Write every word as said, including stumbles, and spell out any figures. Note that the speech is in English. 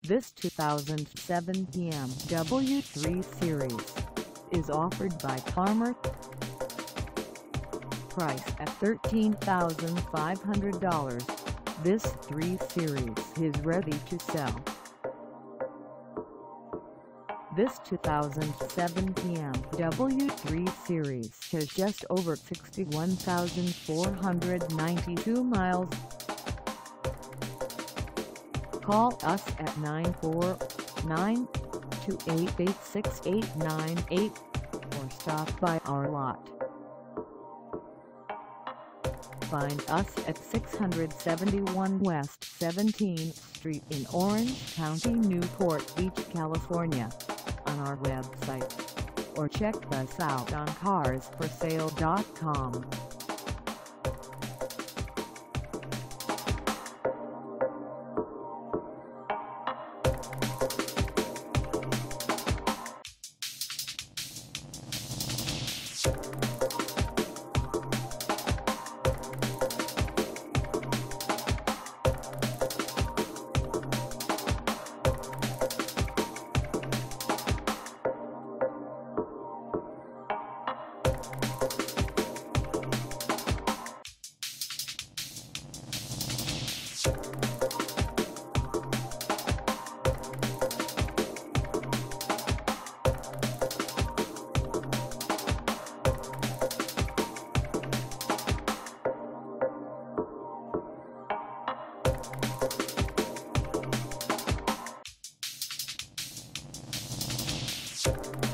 This two thousand seven B M W three Series is offered by CarMart. Price at thirteen thousand five hundred dollars, this three Series is ready to sell. This two thousand seven B M W three Series has just over sixty-one thousand four hundred ninety-two miles. Call us at nine four nine, two eight eight, six eight nine eight or stop by our lot. Find us at six seventy-one West seventeenth Street in Orange County, Newport Beach, California, on our website, or check us out on cars for sale dot com. You